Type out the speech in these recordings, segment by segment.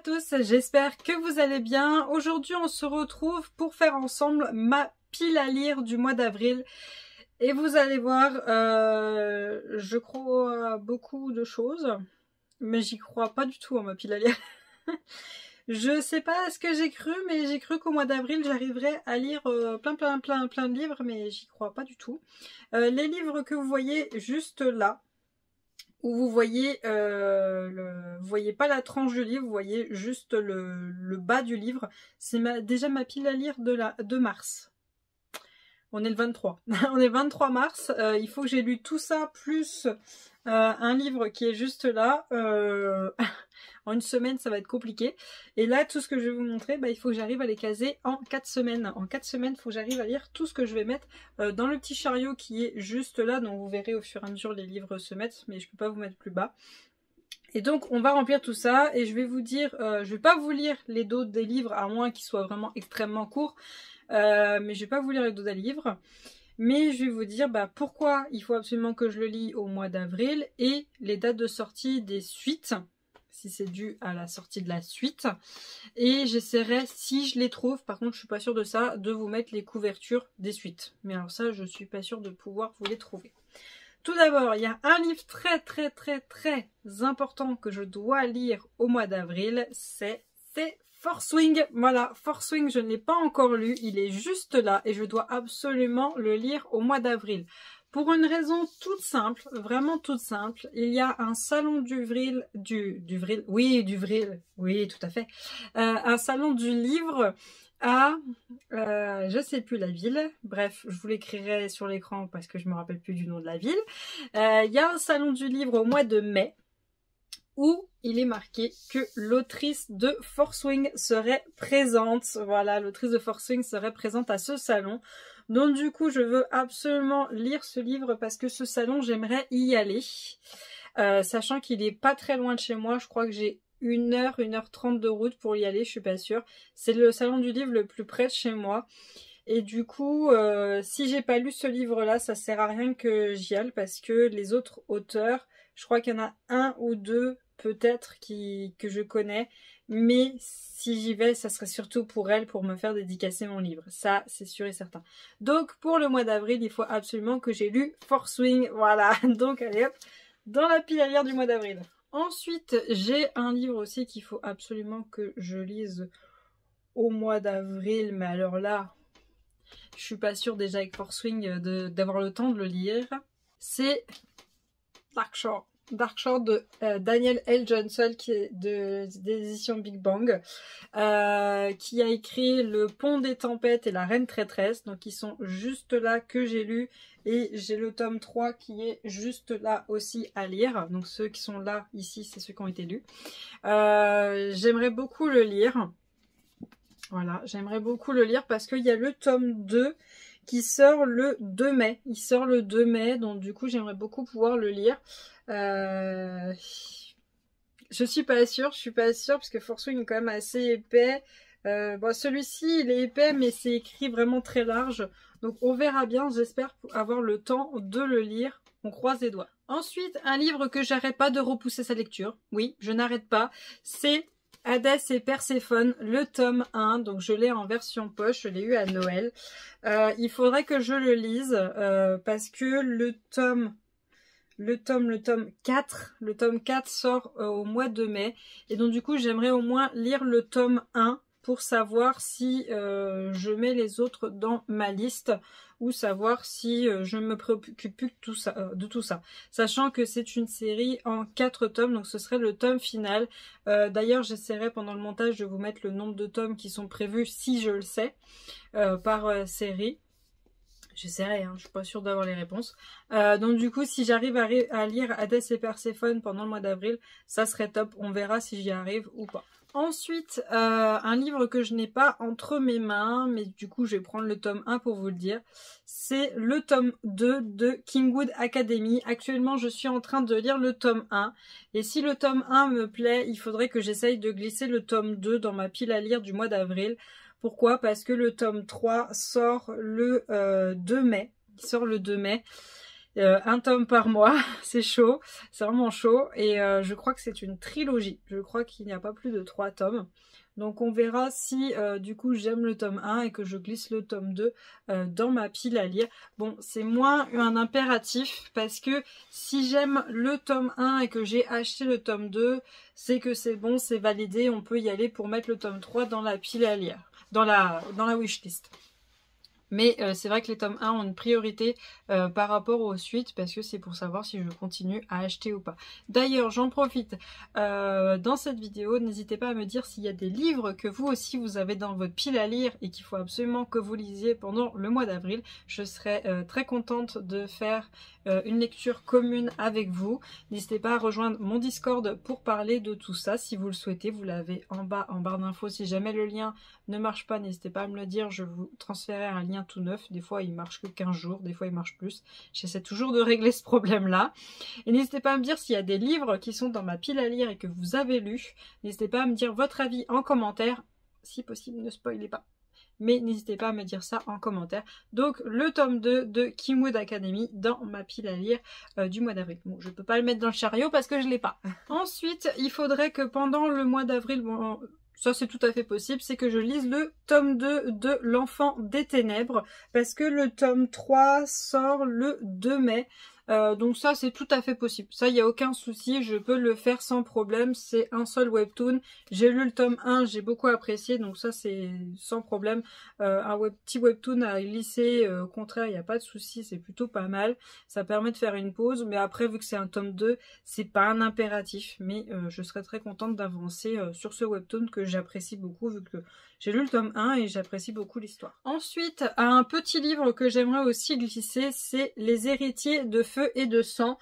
tous, j'espère que vous allez bien. Aujourd'hui on se retrouve pour faire ensemble ma pile à lire du mois d'avril. Et vous allez voir, je crois à beaucoup de choses, mais j'y crois pas du tout à ma pile à lire. Je sais pas ce que j'ai cru, mais j'ai cru qu'au mois d'avril j'arriverais à lire plein de livres, mais j'y crois pas du tout. Les livres que vous voyez juste là, où vous voyez, vous voyez pas la tranche du livre, vous voyez juste le bas du livre. C'est déjà ma pile à lire de mars. On est le 23. On est le 23 mars. Il faut que j'ai lu tout ça, plus un livre qui est juste là. En une semaine, ça va être compliqué. Et là, tout ce que je vais vous montrer, il faut que j'arrive à les caser en 4 semaines. En 4 semaines, il faut que j'arrive à lire tout ce que je vais mettre dans le petit chariot qui est juste là. Donc vous verrez au fur et à mesure les livres se mettent, mais je ne peux pas vous mettre plus bas. Et donc on va remplir tout ça et je vais vous dire, je vais pas vous lire les dos des livres à moins qu'ils soient vraiment extrêmement courts. Mais je vais pas vous lire les dos des livres. Mais je vais vous dire pourquoi il faut absolument que je le lis au mois d'avril et les dates de sortie des suites, si c'est dû à la sortie de la suite. Et j'essaierai, si je les trouve, par contre je suis pas sûre de ça, de vous mettre les couvertures des suites. Mais alors ça, je suis pas sûre de pouvoir vous les trouver. Tout d'abord, il y a un livre très important que je dois lire au mois d'avril, c'est Fourth Wing. Voilà, Fourth Wing, je ne l'ai pas encore lu, il est juste là et je dois absolument le lire au mois d'avril. Pour une raison toute simple, vraiment toute simple, il y a un salon du Vril, oui, tout à fait, un salon du livre à, je sais plus la ville, bref, je vous l'écrirai sur l'écran parce que je me rappelle plus du nom de la ville. Il y a un salon du livre au mois de mai où il est marqué que l'autrice de Fourth Wing serait présente. Voilà, l'autrice de Fourth Wing serait présente à ce salon. Donc du coup, je veux absolument lire ce livre parce que ce salon, j'aimerais y aller. Sachant qu'il est pas très loin de chez moi, je crois que j'ai 1h30 de route pour y aller, je suis pas sûre. C'est le salon du livre le plus près de chez moi. Et du coup, si j'ai pas lu ce livre-là, ça sert à rien que j'y aille parce que les autres auteurs, je crois qu'il y en a un ou deux peut-être que je connais, mais si j'y vais, ça serait surtout pour elle, pour me faire dédicacer mon livre. Ça, c'est sûr et certain. Donc, pour le mois d'avril, il faut absolument que j'ai lu Fourth Wing. Voilà, donc allez hop, dans la pile à lire du mois d'avril. Ensuite, j'ai un livre aussi qu'il faut absolument que je lise au mois d'avril, mais alors là, je suis pas sûre déjà avec Fourth Wing d'avoir le temps de le lire. C'est Darkshore. Darkshore de Daniel L. Johnson, qui est des éditions Big Bang, qui a écrit Le Pont des Tempêtes et La Reine Traîtresse, donc ils sont juste là, que j'ai lu, et j'ai le tome 3 qui est juste là aussi à lire, donc ceux qui sont là ici, c'est ceux qui ont été lus. J'aimerais beaucoup le lire, voilà, j'aimerais beaucoup le lire parce qu'il y a le tome 2 qui sort le 2 mai. Il sort le 2 mai, donc du coup j'aimerais beaucoup pouvoir le lire. Je suis pas sûre parce que Fourth Wing est quand même assez épais. Bon, celui-ci il est épais mais c'est écrit vraiment très large. Donc on verra bien, j'espère avoir le temps de le lire. On croise les doigts. Ensuite, un livre que j'arrête pas de repousser sa lecture. Oui, je n'arrête pas. C'est Hadès et Perséphone, le tome 1, donc je l'ai en version poche, je l'ai eu à Noël. Il faudrait que je le lise parce que le tome 4 sort au mois de mai. Et donc du coup, j'aimerais au moins lire le tome 1 pour savoir si je mets les autres dans ma liste ou savoir si je me préoccupe plus de tout ça. Sachant que c'est une série en 4 tomes, donc ce serait le tome final. D'ailleurs, j'essaierai pendant le montage de vous mettre le nombre de tomes qui sont prévus, si je le sais, par série. J'essaierai, hein, je suis pas sûre d'avoir les réponses. Donc du coup, si j'arrive à lire Hadès et Perséphone pendant le mois d'avril, ça serait top. On verra si j'y arrive ou pas. Ensuite, un livre que je n'ai pas entre mes mains, mais du coup je vais prendre le tome 1 pour vous le dire. C'est le tome 2 de Kingwood Academy. Actuellement, je suis en train de lire le tome 1. Et si le tome 1 me plaît, il faudrait que j'essaye de glisser le tome 2 dans ma pile à lire du mois d'avril. Pourquoi? Parce que le tome 3 sort le 2 mai. Il sort le 2 mai. Un tome par mois, c'est chaud, c'est vraiment chaud. Et je crois que c'est une trilogie. Je crois qu'il n'y a pas plus de 3 tomes. Donc on verra si du coup j'aime le tome 1 et que je glisse le tome 2 dans ma pile à lire. Bon, c'est moins un impératif parce que si j'aime le tome 1 et que j'ai acheté le tome 2, c'est que c'est bon, c'est validé, on peut y aller pour mettre le tome 3 dans la pile à lire, dans la wishlist. Mais c'est vrai que les tomes 1 ont une priorité par rapport aux suites parce que c'est pour savoir si je continue à acheter ou pas. D'ailleurs, j'en profite dans cette vidéo, n'hésitez pas à me dire s'il y a des livres que vous aussi vous avez dans votre pile à lire et qu'il faut absolument que vous lisiez pendant le mois d'avril. Je serais très contente de faire une lecture commune avec vous. N'hésitez pas à rejoindre mon Discord pour parler de tout ça si vous le souhaitez. Vous l'avez en bas en barre d'infos. Si jamais le lien ne marche pas, n'hésitez pas à me le dire, je vous transférerai un lien tout neuf. Des fois il marche que 15 jours, des fois il marche plus. J'essaie toujours de régler ce problème là. Et n'hésitez pas à me dire s'il y a des livres qui sont dans ma pile à lire et que vous avez lus. N'hésitez pas à me dire votre avis en commentaire. Si possible, ne spoilez pas. Mais n'hésitez pas à me dire ça en commentaire. Donc le tome 2 de Kimwood Academy dans ma pile à lire du mois d'avril. Bon, je peux pas le mettre dans le chariot parce que je l'ai pas. Ensuite, il faudrait que pendant le mois d'avril, bon, ça c'est tout à fait possible, c'est que je lise le tome 2 de L'Enfant des Ténèbres parce que le tome 3 sort le 2 mai. Donc ça c'est tout à fait possible, ça il n'y a aucun souci, je peux le faire sans problème, c'est un seul webtoon, j'ai lu le tome 1, j'ai beaucoup apprécié, donc ça c'est sans problème, petit webtoon à glisser, au contraire il n'y a pas de souci, c'est plutôt pas mal, ça permet de faire une pause, mais après vu que c'est un tome 2, c'est pas un impératif, mais je serais très contente d'avancer sur ce webtoon que j'apprécie beaucoup vu que j'ai lu le tome 1 et j'apprécie beaucoup l'histoire. Ensuite, un petit livre que j'aimerais aussi glisser, c'est Les Héritiers de Feu et de Sang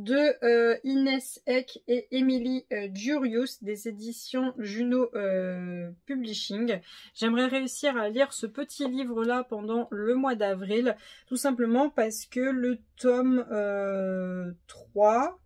de Inès Eck et Emily Durius des éditions Juno Publishing. J'aimerais réussir à lire ce petit livre là pendant le mois d'avril, tout simplement parce que le tome 3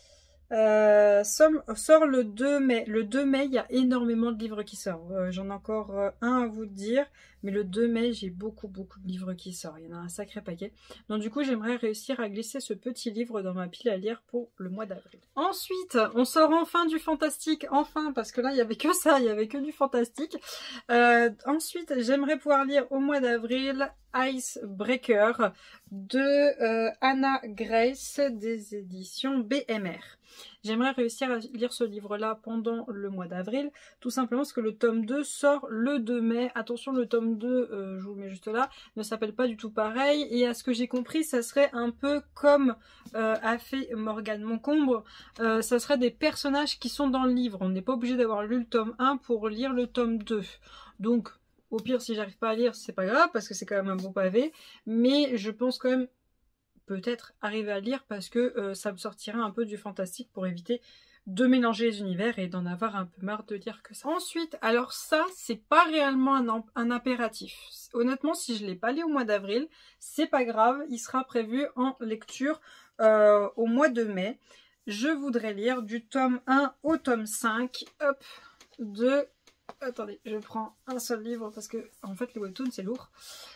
sort le 2 mai. Le 2 mai, il y a énormément de livres qui sortent. J'en ai encore un à vous dire, mais le 2 mai, j'ai beaucoup de livres qui sortent. Il y en a un sacré paquet. Donc du coup, j'aimerais réussir à glisser ce petit livre dans ma pile à lire pour le mois d'avril. Ensuite, on sort enfin du fantastique. Enfin, parce que là, il n'y avait que ça, il n'y avait que du fantastique. Ensuite, j'aimerais pouvoir lire au mois d'avril Icebreaker de Anna Grace des éditions BMR. J'aimerais réussir à lire ce livre-là pendant le mois d'avril, tout simplement parce que le tome 2 sort le 2 mai. Attention, le tome 2, je vous le mets juste là, ne s'appelle pas du tout pareil, et à ce que j'ai compris, ça serait un peu comme a fait Morgane Moncombre, ça serait des personnages qui sont dans le livre. On n'est pas obligé d'avoir lu le tome 1 pour lire le tome 2. Donc, au pire, si j'arrive pas à lire, c'est pas grave, parce que c'est quand même un bon pavé, mais je pense quand même peut-être arriver à lire parce que ça me sortirait un peu du fantastique pour éviter de mélanger les univers et d'en avoir un peu marre de lire que ça. Ensuite, alors ça, c'est pas réellement un impératif. Honnêtement, si je l'ai pas lu au mois d'avril, c'est pas grave, il sera prévu en lecture au mois de mai. Je voudrais lire du tome 1 au tome 5, hop, de... Attendez, je prends un seul livre parce que, en fait, le webtoon, c'est lourd.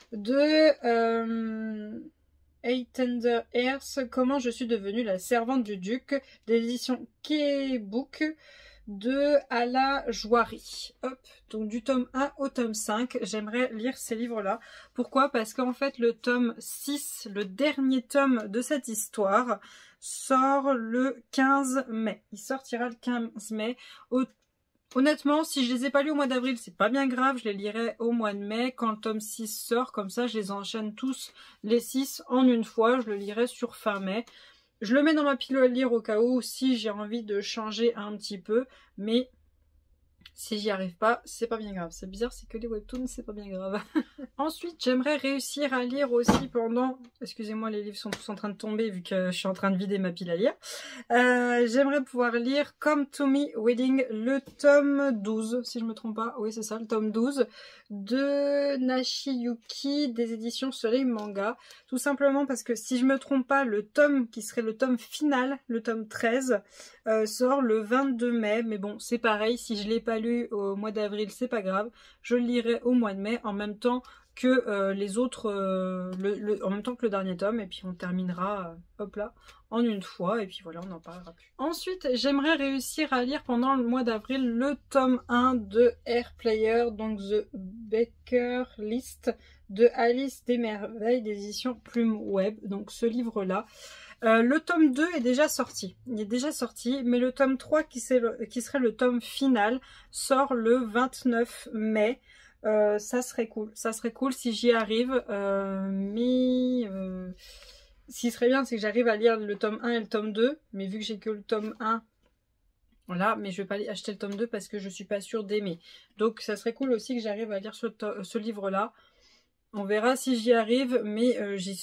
De... Eight Tender Earth, Comment je suis devenue la servante du duc, des éditions K-Book de Ala Jouari. Hop, donc du tome 1 au tome 5, j'aimerais lire ces livres-là. Pourquoi? Parce qu'en fait, le tome 6, le dernier tome de cette histoire, sort le 15 mai. Il sortira le 15 mai. Honnêtement, si je les ai pas lus au mois d'avril, c'est pas bien grave, je les lirai au mois de mai quand le tome 6 sort, comme ça je les enchaîne tous les 6 en une fois, je le lirai sur fin mai. Je le mets dans ma pile à lire au cas où si j'ai envie de changer un petit peu, mais si j'y arrive pas, c'est pas bien grave. C'est bizarre, c'est que les webtoons, c'est pas bien grave. Ensuite, j'aimerais réussir à lire aussi pendant... Excusez-moi, les livres sont tous en train de tomber vu que je suis en train de vider ma pile à lire. J'aimerais pouvoir lire Come to Me Wedding, le tome 12, si je me trompe pas. Oui, c'est ça, le tome 12 de Nashiyuki des éditions Soleil Manga. Tout simplement parce que si je me trompe pas, le tome qui serait le tome final, le tome 13, sort le 22 mai. Mais bon, c'est pareil, si je l'ai pas lu au mois d'avril, c'est pas grave. Je le lirai au mois de mai. En même temps, que les autres en même temps que le dernier tome, et puis on terminera hop là en une fois, et puis voilà, on n'en parlera plus. Ensuite, j'aimerais réussir à lire pendant le mois d'avril le tome 1 de Air Player, donc The Baker List de Alice des Merveilles, des éditions Plume Web, donc ce livre là. Le tome 2 est déjà sorti, il est déjà sorti, mais le tome 3 qui serait le tome final sort le 29 mai. Ça serait cool si j'y arrive, mais ce qui serait bien c'est que j'arrive à lire le tome 1 et le tome 2, mais vu que j'ai que le tome 1, voilà, mais je vais pas acheter le tome 2 parce que je suis pas sûre d'aimer. Donc ça serait cool aussi que j'arrive à lire ce livre là. On verra si j'y arrive, mais j'y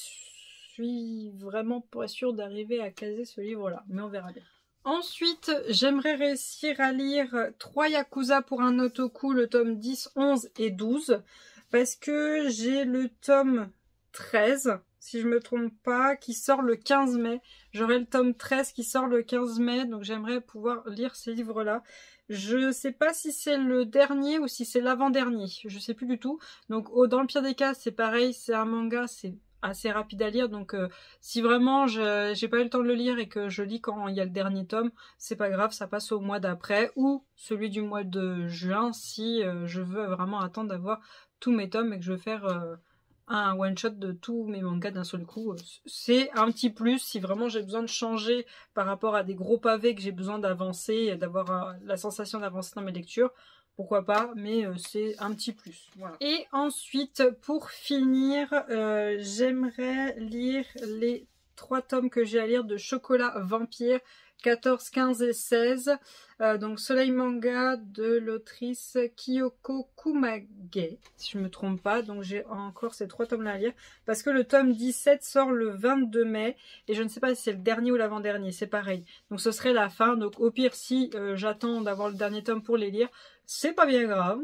suis vraiment pas sûre d'arriver à caser ce livre là, mais on verra bien. Ensuite, j'aimerais réussir à lire 3 Yakuza pour un otaku, le tome 10, 11 et 12, parce que j'ai le tome 13, si je me trompe pas, qui sort le 15 mai. J'aurai le tome 13 qui sort le 15 mai, donc j'aimerais pouvoir lire ces livres-là. Je sais pas si c'est le dernier ou si c'est l'avant-dernier, je sais plus du tout. Donc dans le pire des cas, c'est pareil, c'est un manga, c'est assez rapide à lire, donc si vraiment j'ai pas eu le temps de le lire et que je lis quand il y a le dernier tome, c'est pas grave, ça passe au mois d'après ou celui du mois de juin si je veux vraiment attendre d'avoir tous mes tomes et que je veux faire un one shot de tous mes mangas d'un seul coup. C'est un petit plus si vraiment j'ai besoin de changer par rapport à des gros pavés, que j'ai besoin d'avancer, d'avoir la sensation d'avancer dans mes lectures. Pourquoi pas, mais c'est un petit plus. Voilà. Et ensuite, pour finir, j'aimerais lire les 3 tomes que j'ai à lire de Chocolat Vampire, 14, 15 et 16. Donc Soleil Manga de l'autrice Kyoko Kumage, si je me trompe pas. Donc j'ai encore ces 3 tomes là à lire. Parce que le tome 17 sort le 22 mai. Et je ne sais pas si c'est le dernier ou l'avant-dernier, c'est pareil. Donc ce serait la fin. Donc au pire, si j'attends d'avoir le dernier tome pour les lire, c'est pas bien grave.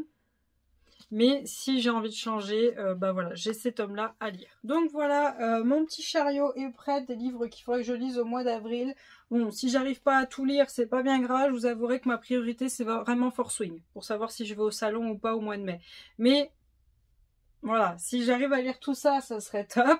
Mais si j'ai envie de changer, bah voilà, j'ai ces tomes-là à lire. Donc voilà, mon petit chariot est prêt, des livres qu'il faudrait que je lise au mois d'avril. Bon, si j'arrive pas à tout lire, c'est pas bien grave, je vous avouerai que ma priorité, c'est vraiment Force Wing, pour savoir si je vais au salon ou pas au mois de mai. Mais, voilà, si j'arrive à lire tout ça, ça serait top.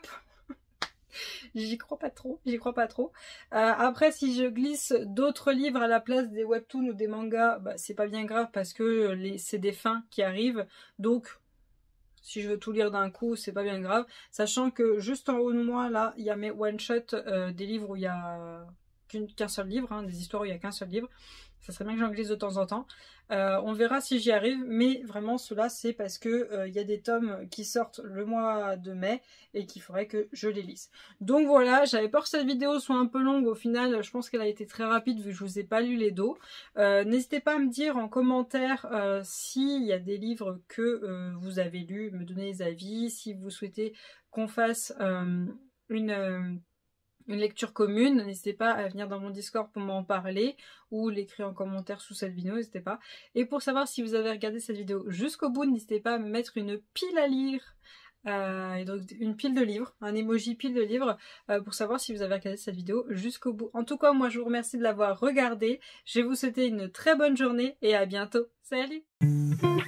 J'y crois pas trop, après, si je glisse d'autres livres à la place des webtoons ou des mangas, bah, c'est pas bien grave parce que c'est des fins qui arrivent. Donc, si je veux tout lire d'un coup, c'est pas bien grave. Sachant que juste en haut de moi, là, il y a mes one-shots, des livres où il y a qu'un seul livre, hein, des histoires où il y a qu'un seul livre. Ça serait bien que j'en glisse de temps en temps. On verra si j'y arrive, mais vraiment cela c'est parce que y a des tomes qui sortent le mois de mai et qu'il faudrait que je les lise. Donc voilà, j'avais peur que cette vidéo soit un peu longue, au final je pense qu'elle a été très rapide vu que je vous ai pas lu les dos. N'hésitez pas à me dire en commentaire s'il y a des livres que vous avez lus, me donner des avis, si vous souhaitez qu'on fasse une lecture commune, n'hésitez pas à venir dans mon Discord pour m'en parler ou l'écrire en commentaire sous cette vidéo, n'hésitez pas. Et pour savoir si vous avez regardé cette vidéo jusqu'au bout, n'hésitez pas à me mettre une pile à lire, et donc une pile de livres, un emoji pile de livres, pour savoir si vous avez regardé cette vidéo jusqu'au bout. En tout cas, moi je vous remercie de l'avoir regardée, je vais vous souhaiter une très bonne journée et à bientôt. Salut!